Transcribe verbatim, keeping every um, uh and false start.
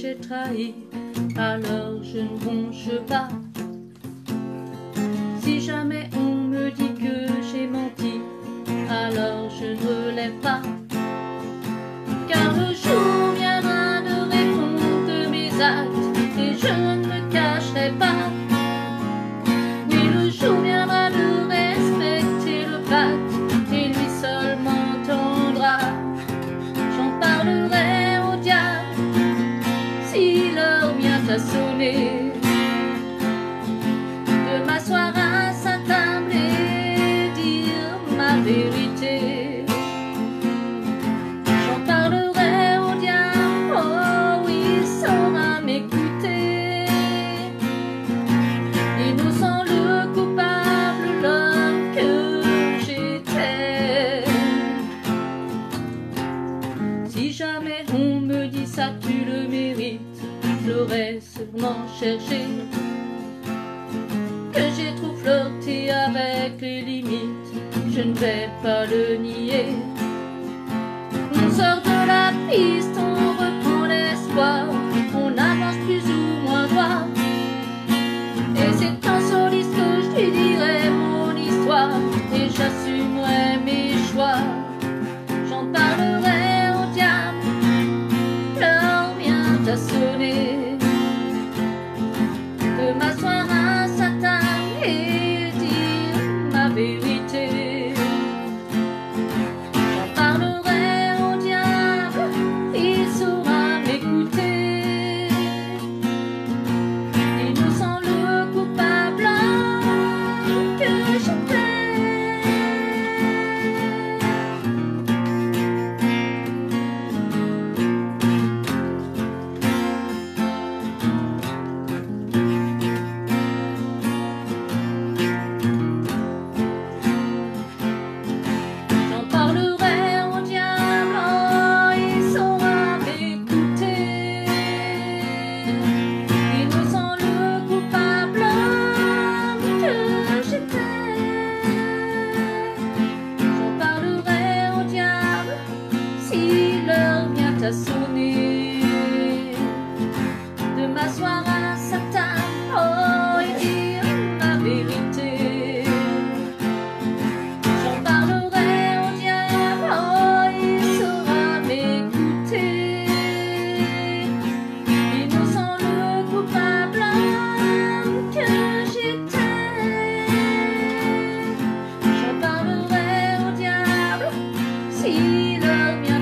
j'ai trahi, alors je ne bronche pas. Si jamais on me dit que j'ai menti, alors je ne relève pas. Car le jour viendra de répondre de mes actes, et je ne me cacherai pas. Oui, le jour viendra de respecter le pacte, et lui seul m'entendra. J'en parlerai au diable si l'heure vient à sonner, de m'asseoir à sa table et dire ma vérité. J'en parlerai au diable, oh oui, il saura m'écouter. Innocent le coupable, l'homme que j'étais. Si jamais on me dit ça tu le mérites, je l'aurais sûrement cherché, que j'ai trop flirté avec les limites, je ne vais pas le nier. On sort de la piste, on reprend l'espoir, on avance plus ou moins droit. Et c'est en soliste que je lui dirai mon histoire, et j'assumerai mes choix. J'en parlerai au diable, l'heure vient à sonner, de m'asseoir à sa table et dire ma vérité. J'en parlerai au diable, il saura m'écouter. Innocent le coupable que j'étais. À sonner, de m'asseoir à sa table, oh, et dire ma vérité. J'en parlerai au diable, oh, il saura m'écouter. Innocent le coupable que j'étais. J'en parlerai au diable si l'heure vient